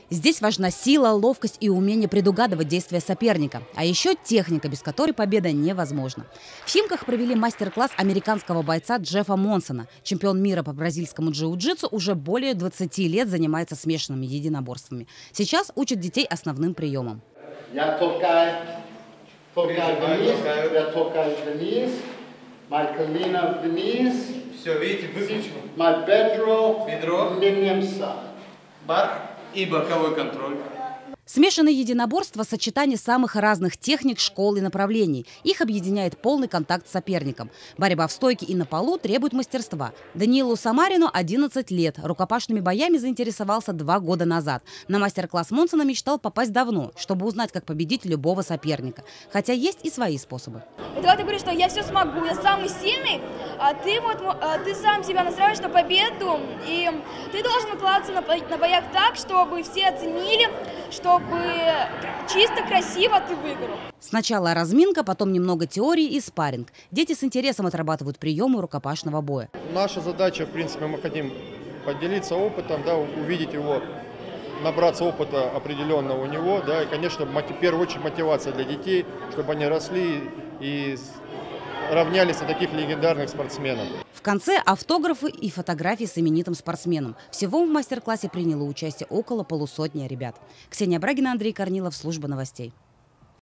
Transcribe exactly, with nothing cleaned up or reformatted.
Здесь важна сила, ловкость и умение предугадывать действия соперника. А еще техника, без которой победа невозможна. В Химках провели мастер-класс американского бойца Джеффа Монсона. Чемпион мира по бразильскому джиу-джитсу уже более двадцати лет занимается смешанными единоборствами. Сейчас учит детей основным приемам. Я толкаю, толкаю вниз, я толкаю вниз, my колено вниз. Все, видите, выключил. My бедро, Бедро. Линемса. Бар и боковой контроль. Смешанное единоборство – сочетание самых разных техник, школ и направлений. Их объединяет полный контакт с соперником. Борьба в стойке и на полу требует мастерства. Даниилу Самарину одиннадцать лет. Рукопашными боями заинтересовался два года назад. На мастер-класс Монсона мечтал попасть давно, чтобы узнать, как победить любого соперника. Хотя есть и свои способы. И когда ты говоришь, что я все смогу, я самый сильный, а ты, вот, а ты сам себя настраиваешь на победу, и ты должен выкладываться на, на боях так, чтобы все оценили, чтобы чисто, красиво ты выиграл. Сначала разминка, потом немного теории и спарринг. Дети с интересом отрабатывают приемы рукопашного боя. Наша задача, в принципе, мы хотим поделиться опытом, да, увидеть его, набраться опыта определенного у него, да, и, конечно, в первую очередь мотивация для детей, чтобы они росли и равнялись на таких легендарных спортсменов. В конце автографы и фотографии с именитым спортсменом. Всего в мастер-классе приняло участие около полусотни ребят. Ксения Брагина, Андрей Корнилов, служба новостей.